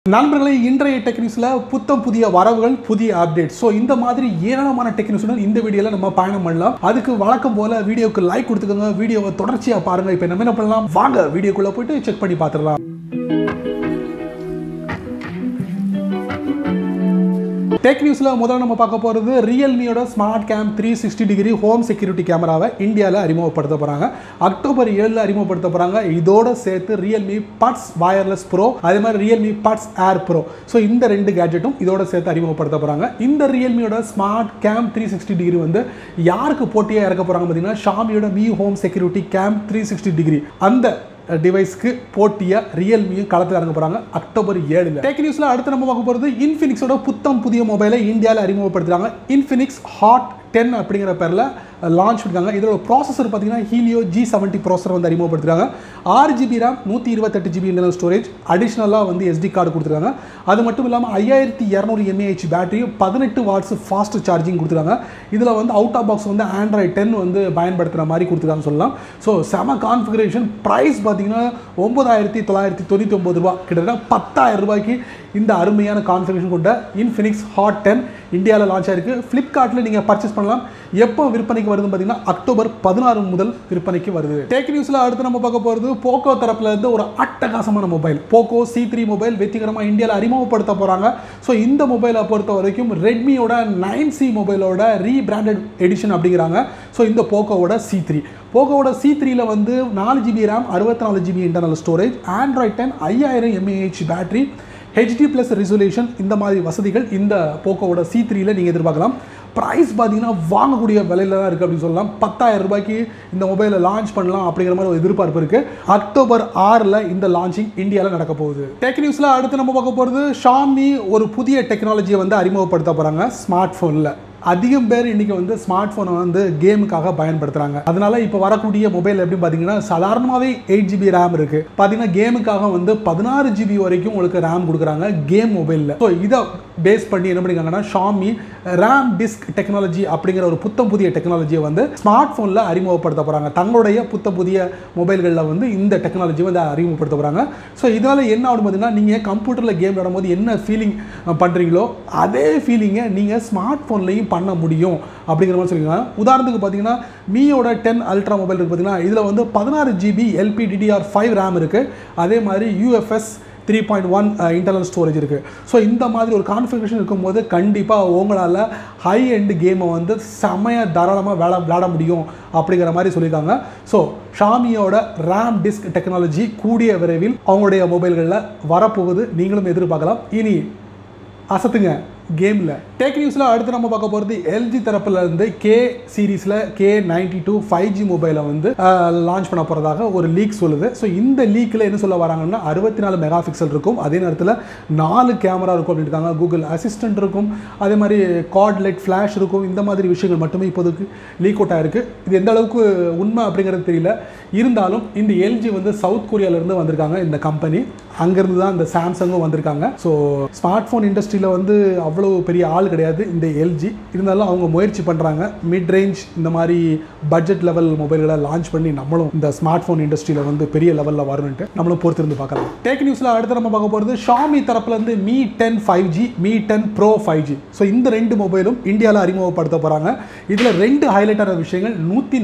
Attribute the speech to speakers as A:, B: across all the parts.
A: நண்பர்களே, இன்றைய டெக் நியூஸ்ல புத்தம் புதிய வரவுகள், புதிய அப்டேட். ஸோ இந்த மாதிரி ஏராளமான டெக் நியூஸுடன் இந்த வீடியோல நம்ம பயணம் பண்ணலாம். அதுக்கு வழக்கம் போல வீடியோக்கு லைக் கொடுத்துக்கோங்க, வீடியோவை தொடர்ச்சியா பாருங்க. இப்போ நம்ம என்ன பண்ணலாம், வாங்க வீடியோக்குள்ள போயிட்டு செக் பண்ணி பார்த்துடலாம். டெக் நியூஸ்ல முதல்ல நம்ம பார்க்க போகிறது ரியல்மியோட smart cam 360 degree home security கேமராவை இந்தியாவில் அறிமுகப்படுத்த போகிறாங்க. அக்டோபர் 7 அறிமுகப்படுத்த போகிறாங்க. இதோட சேர்த்து ரியல்மி பட்ஸ் வயர்லெஸ் ப்ரோ, அதே மாதிரி Realme buds air pro, so இந்த ரெண்டு கேஜெட்டும் இதோட சேர்த்து அறிமுகப்படுத்த போகிறாங்க. இந்த ரியல்மியோட ஸ்மார்ட் கேம் 360 டிகிரி வந்து யாருக்கு போட்டியாக இறக்க போகிறாங்க பார்த்தீங்கன்னா, ஷாமியோட Mi home security cam 360 degree அந்த டிவைஸ்க்கு போட்டியா ரியல்மியும் களத்தில் இறங்க போறாங்க அக்டோபர் 7. டெக் நியூஸ்ல அடுத்து நம்ம பார்க்க போகிறது இன்ஃபினிக்ஸோட புத்தம் புதிய மொபைலை இந்தியாவில் அறிமுகப்படுத்துறாங்க. இன்ஃபினிக்ஸ் ஹாட் 10 அப்படிங்கிற பேரில் லான்ச் பண்ணிருக்காங்க. இதோட ப்ராசஸர் பார்த்தீங்கன்னா ஹீலியோ G70 ப்ராசஸர் வந்து அறிமுகப்படுத்துறாங்க. 6GB RAM, 128GB internal storage, அடிஷ்னலாக வந்து SD கார்டு கொடுத்துருக்காங்க. அது மட்டும் இல்லாமல் 5200 mAh பேட்டரியும் 18 வாட்ஸ் ஃபாஸ்ட் சார்ஜிங் கொடுத்துருக்காங்க. இதில் வந்து அவுட் ஆஃப் பாக்ஸ் வந்து Android 10 வந்து பயன்படுத்துகிற மாதிரி கொடுத்துருக்காங்கன்னு சொல்லலாம். ஸோ செம கான்ஃபிகரேஷன். ப்ரைஸ் பார்த்தீங்கன்னா 9999 ரூபா, கிட்டத்தட்ட 10,000 ரூபாய்க்கு இந்த அருமையான கான்ஃபிகரேஷன் கொண்ட இன்ஃபினிக்ஸ் ஹாட் 10 இந்தியாவில் லான்ச் ஆயிருக்கு. ஃப்ளிப்கார்ட்டில் நீங்கள் பர்ச்சேஸ் பண்ணலாம். எப்போ விற்பனைக்கு வருதுன்னு பார்த்தீங்கன்னா அக்டோபர் 16 முதல் விற்பனைக்கு வருது. டெக் நியூஸில் அடுத்து நம்ம பார்க்க போகிறது போக்கோ தரப்புல இருந்து ஒரு அட்டகாசமான மொபைல் போக்கோ C3 மொபைல் வெற்றிகரமாக இந்தியாவில் அறிமுகப்படுத்த போகிறாங்க. ஸோ இந்த மொபைலை பொறுத்த வரைக்கும் ரெட்மியோட 9C மொபைலோட ரீபிராண்டட் எடிஷன் அப்படிங்கிறாங்க. ஸோ இந்த போக்கோவோட C3ல வந்து 4GB RAM, 64GB internal storage, Android 10, 5000 mAh battery, HD+ resolution, இந்த மாதிரி வசதிகள் இந்த போக்கோவோட C3ல நீங்கள் எதிர்பார்க்கலாம். ப்ரைஸ் பார்த்தீங்கன்னா வாங்கக்கூடிய விலையில் தான் இருக்குது அப்படின்னு சொல்லலாம். 10,000 ரூபாய்க்கு இந்த மொபைலை லான்ச் பண்ணலாம் அப்படிங்கிற மாதிரி ஒரு எதிர்பார்ப்பு இருக்குது. அக்டோபர் 6 இந்த லான்ச்சிங் இந்தியாவில் நடக்க போகுது. டெக் நியூஸில் அடுத்து நம்ம பார்க்க போகிறது ஷாமி ஒரு புதிய டெக்னாலஜியை வந்து அறிமுகப்படுத்த போகிறாங்க ஸ்மார்ட் ஃபோனில். அதிகம் பேர் இன்றைக்கி வந்து ஸ்மார்ட் ஃபோனை வந்து கேமுக்காக பயன்படுத்துகிறாங்க. அதனால இப்போ வரக்கூடிய மொபைல் எப்படி பார்த்தீங்கன்னா சாதாரணமாகவே 8GB RAM இருக்குது. பார்த்தீங்கன்னா கேமுக்காக வந்து 16GB வரைக்கும் உங்களுக்கு RAM கொடுக்குறாங்க கேம் மொபைலில். ஸோ இதை பேஸ் பண்ணி என்ன பண்ணியிருக்காங்கன்னா ஷாமி RAM டிஸ்க் டெக்னாலஜி அப்படிங்கிற ஒரு புத்தம் புதிய டெக்னாலஜியை வந்து ஸ்மார்ட் ஃபோனில் அறிமுகப்படுத்த போகிறாங்க. தங்களுடைய புத்தம் புதிய மொபைல்களில் வந்து இந்த டெக்னாலஜி வந்து அறிமுகப்படுத்த போகிறாங்க. ஸோ இதனால் என்ன ஆகும் பார்த்தீங்கன்னா, நீங்கள் கம்ப்யூட்டரில் கேம் விளையாடும்போது என்ன ஃபீலிங் பண்ணுறீங்களோ அதே ஃபீலிங்கை நீங்கள் ஸ்மார்ட் ஃபோன்லையும் பண்ண முடியும் அப்படிங்கிற மாதிரி சொல்லியிருக்காங்க. உதாரணத்துக்கு பார்த்தீங்கன்னா மீயோட 10 அல்ட்ரா மொபைல் இருக்குது பார்த்தீங்கன்னா, இதில் வந்து 16GB LPDDR5 RAM இருக்குது. அதே மாதிரி UFS 3.1 இன்டர்னல் ஸ்டோரேஜ் இருக்குது. ஸோ இந்த மாதிரி ஒரு கான்ஃபிகரேஷன் இருக்கும்போது கண்டிப்பாக உங்களால் ஹை எண்ட் கேமை வந்து செமையாக தாராளமாக விளையாட முடியும் அப்படிங்கிற மாதிரி சொல்லியிருக்காங்க. ஸோ ஷாமியோட RAM டிஸ்க் டெக்னாலஜி கூடிய விரைவில் அவங்களுடைய மொபைல்களில் வரப்போகுது. நீங்களும் எதிர்பார்க்கலாம். இனி அசத்துங்க கேமில். டெக் நியூஸில் அடுத்து நம்ம பார்க்க போகிறது LG தரப்புல இருந்து K சீரீஸில் K92 5G மொபைலை வந்து லான்ச் பண்ண போகிறதாக ஒரு லீக் சொல்லுது. ஸோ இந்த லீக்கில் என்ன சொல்ல வராங்கன்னா 64 மெகா பிக்சல் இருக்கும், அதே நேரத்தில் 4 கேமரா இருக்கும் அப்படின்னு இருக்காங்க. கூகுள் அசிஸ்டன்ட் இருக்கும், அதே மாதிரி கார்ட் லைட் ஃப்ளாஷ் இருக்கும். இந்த மாதிரி விஷயங்கள் மட்டுமே இப்போதைக்கு லீக் அவுட் ஆயிருக்கு. இது எந்த அளவுக்கு உண்மை அப்படிங்கிறது தெரியல. இருந்தாலும் இந்த LG வந்து சவுத் கொரியாவிலேருந்து வந்திருக்காங்க. இந்த கம்பெனி அங்கேருந்து தான் இந்த சாம்சங்கும் வந்திருக்காங்க. ஸோ ஸ்மார்ட் ஃபோன் இண்டஸ்ட்ரியில் வந்து அவ்வளோ பெரிய ஆள் கிடையாது இந்த LG. இருந்தாலும் அவங்க முயற்சி பண்ணுறாங்க. மிட் ரேஞ்ச் இந்த மாதிரி பட்ஜெட் லெவல் மொபைல்களை லான்ச் பண்ணி நம்மளும் இந்த ஸ்மார்ட் ஃபோன் இண்டஸ்ட்ரியில் வந்து பெரிய லெவலில் வரணுன்ட்டு நம்மளும் பொறுத்திருந்து பார்க்கலாம். டெக் நியூஸில் அடுத்து நம்ம பார்க்க போகிறது ஷாமி தரப்புலேருந்து Mi 10 5G, Mi 10 Pro 5G. So இந்த ரெண்டு மொபைலும் இந்தியாவில் அறிமுகப்படுத்த போகிறாங்க. இதில் ரெண்டு ஹைலைட்டான விஷயங்கள்,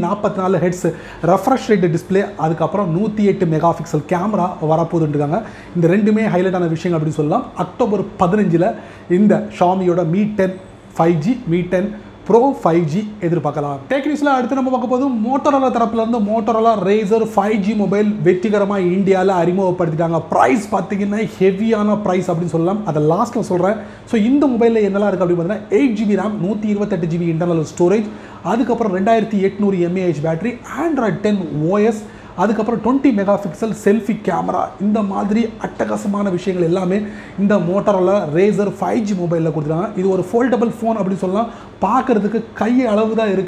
A: 144 ஹெட்ஸ் ரெஃப்ரெஷ் ரேட் டிஸ்பிளே, அதுக்கப்புறம் 108 மெகா பிக்சல் கேமரா வரப்போகுதுன்னு இருக்காங்க. இந்த ரெண்டுமே ஹைலைட்டான விஷயங்கள் அப்படின்னு சொல்லலாம். அக்டோபர் 15 இந்த ஷாமியோட Mi 10 5G, Mi 10 Pro 5G எதிர்பார்க்கலாம். டெக் நியூஸில் அடுத்து நம்ம பார்க்க போது மோட்டோரோலா தரப்புல இருந்து மோட்டோரோலா Razr 5G மொபைல் வெற்றிகரமாக இந்தியாவில் அறிமுகப்படுத்திட்டாங்க. ப்ரைஸ் பார்த்தீங்கன்னா ஹெவியான ப்ரைஸ் அப்படின்னு சொல்லலாம். அதை லாஸ்ட்டில் சொல்கிறேன். ஸோ இந்த மொபைலில் என்னெல்லாம் இருக்குது அப்படின்னு பார்த்தீங்கன்னா 8GB RAM, 128GB internal storage, அதுக்கப்புறம் 2800 mAh பேட்டரி, Android 10 OS, அதுக்கப்புறம் 20 மெகா பிக்சல் செல்ஃபி கேமரா, இந்த மாதிரி அட்டகாசமான விஷயங்கள் எல்லாமே இந்த மோட்டோரோலா Razr 5G மொபைலில் கொடுத்துருக்காங்க. இது ஒரு ஃபோல்டபுள் ஃபோன் அப்படின்னு சொல்லலாம். பார்க்குறதுக்கு கை அளவு தான் இருக்குது.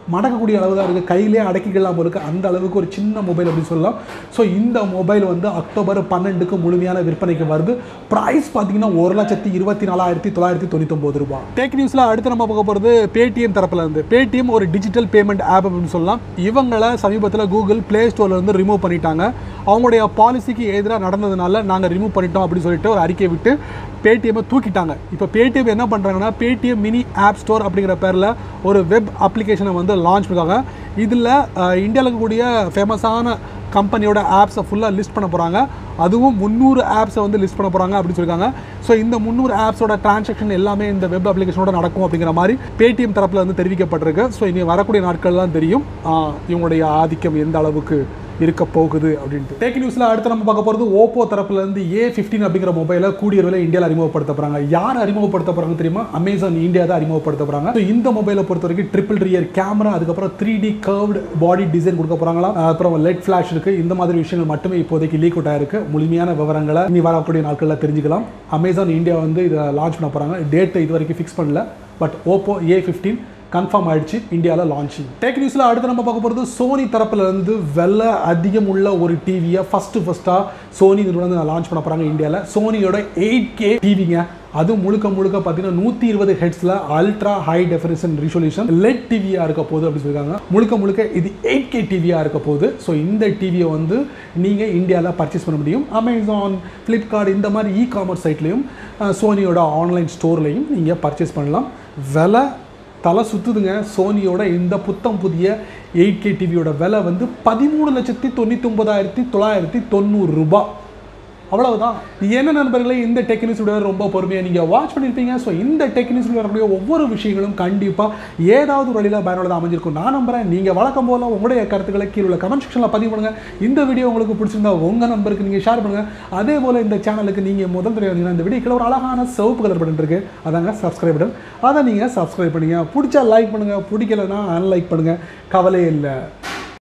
A: மடக்கக்கூடிய அளவு தான் இருக்குது, கையிலே அடக்கிக்கலாம் போல இருக்குது, அந்த அளவுக்கு ஒரு சின்ன மொபைல் அப்படின்னு சொல்லலாம். ஸோ இந்த மொபைல் வந்து அக்டோபர் 12க்கு முழுமையான விற்பனைக்கு வருது. ப்ரைஸ் பார்த்தீங்கன்னா 1,24,999 ரூபா. டெக் நியூஸில் அடுத்து நம்ம பார்க்க போகிறது பேடிஎம் தரப்பில் இருந்து. பேடிஎம் ஒரு டிஜிட்டல் பேமெண்ட் ஆப் அப்படின்னு சொல்லலாம். இவங்களை சமீபத்தில் கூகுள் ப்ளே ஸ்டோர்லேருந்து ரிமூவ் பண்ணிட்டாங்க. அவங்களுடைய பாலிசிக்கு எதிராக நடந்ததுனால நாங்கள் ரிமூவ் பண்ணிட்டோம் அப்படின்னு சொல்லிட்டு ஒரு அறிக்கை விட்டு பேடிஎம்மை தூக்கிட்டாங்க. இப்போ பேடிஎம் என்ன பண்ணுறாங்கன்னா பேடிஎம் மினி ஆப் ஸ்டோர் அப்படிங்கிற பேரில் ஒரு வெப் அப்ளிகேஷனை வந்து லான்ச் பண்ணிருக்காங்க. இதில் இந்தியாவில் இருக்கக்கூடிய ஃபேமஸான கம்பெனியோட ஆப்ஸை ஃபுல்லாக லிஸ்ட் பண்ண போகிறாங்க. அதுவும் 300 ஆப்ஸை வந்து லிஸ்ட் பண்ண போகிறாங்க அப்படின்னு சொல்லியிருக்காங்க. ஸோ இந்த 300 ஆப்ஸோட டிரான்சாக்ஷன் எல்லாமே இந்த வெப் அப்ளிகேஷனோட நடக்கும் அப்படிங்கிற மாதிரி பேடிஎம் தரப்பில் வந்து தெரிவிக்கப்பட்டிருக்கு. ஸோ இனி வரக்கூடிய நாட்கள் தான் தெரியும் இவங்களுடைய ஆதிக்கம் எந்த அளவுக்கு இருக்க போகுது அப்படின்ட்டு. டெக் நியூஸில் அடுத்து நம்ம பார்க்க போகிறது ஓப்போ தரப்புலேருந்து A15 அப்படிங்கிற மொபைலை கூடிய விரைவில் இந்தியாவில் அறிமுகப்படுத்த போகிறாங்க. யார் அறிமுகப்படுத்த போகிறாங்க தெரியுமா? அமேசான் இந்தியா தான் அறிமுகப்படுத்த போகிறாங்க. ஸோ இந்த மொபைலை பொறுத்த வரைக்கும் ட்ரிபிள் ரியர் கேமரா, அதுக்கப்புறம் 3D கர்வ்டு பாடி டிசைன் கொடுக்க போகிறாங்களா, அப்புறம் லெட் ஃப்ளாஷ் இருக்குது. இந்த மாதிரி விஷயங்கள் மட்டுமே இப்போதைக்கு லீக் அவுட் ஆயிருக்கு. முழுமையான விவரங்களை இனி வரக்கூடிய நாட்களில் தெரிஞ்சுக்கலாம். அமேசான் இந்தியா வந்து இதை லான்ச் பண்ண போகிறாங்க. டேட்டை இது வரைக்கும் ஃபிக்ஸ் பண்ணல, பட் ஓப்போ A15 கன்ஃபார்ம் ஆயிடுச்சு, இந்தியாவில் லான்ச்சிங். டெக் நியூஸில் அடுத்து நம்ம பார்க்க போகிறது சோனி தரப்புல இருந்து விலை அதிகம் உள்ள ஒரு டிவியை ஃபஸ்ட்டாக சோனி நிறுவனம் லான்ச் பண்ண போகிறாங்க இந்தியாவில். சோனியோட 8K டிவிங்க, அது முழுக்க பார்த்தீங்கன்னா 120 ஹெட்ஸில் ultra high definition resolution LED டிவியாக இருக்க போகுது அப்படின்னு சொல்லியிருக்காங்க. முழுக்க இது 8K டிவியாக இருக்க போகுது. ஸோ இந்த டிவியை வந்து நீங்கள் இந்தியாவில் பர்ச்சேஸ் பண்ண முடியும். அமேசான், ஃப்ளிப்கார்ட் இந்த மாதிரி இ-காமர்ஸ் சைட்லையும் சோனியோட ஆன்லைன் ஸ்டோர்லையும் நீங்கள் பர்ச்சேஸ் பண்ணலாம். விலை தலை சுற்றுதுங்க. சோனியோட இந்த புதிய 8K டிவியோட விலை வந்து 13,99,990 ரூபா. அவ்வளவுதான். என்ன நண்பர்களே, இந்த டெக் நியூஸ் வீடியோ ரொம்ப பொறுமையாக நீங்கள் வாட்ச் பண்ணியிருப்பீங்க. ஸோ இந்த டெக் நியூஸ் வரக்கூடிய ஒவ்வொரு விஷயங்களும் கண்டிப்பாக ஏதாவது ஒரு வழியில் பயனுள்ளதாக அமைஞ்சிருக்கும் நான் நம்புகிறேன். நீங்கள் வழக்கம் போல் உங்களுடைய கருத்துக்களை கீழே உள்ள கமெண்ட் செக்ஷனில் பதிவு பண்ணுங்கள். இந்த வீடியோ உங்களுக்கு பிடிச்சிருந்தா உங்கள் நண்பருக்கு நீங்கள் ஷேர் பண்ணுங்கள். அதே போல் இந்த சேனலுக்கு நீங்கள் முதல் தடவை வந்தீங்கன்னா இந்த வீடியோக்கில் ஒரு அழகான சிவப்பு கலர் பட்டன் இருக்குது, அதாங்க சப்ஸ்கிரைப் பட்டன். அதை நீங்கள் சப்ஸ்கிரைப் பண்ணுங்கள். பிடிச்சா லைக் பண்ணுங்கள், பிடிக்கலைன்னா அன்லைக் பண்ணுங்கள், கவலையே இல்லை.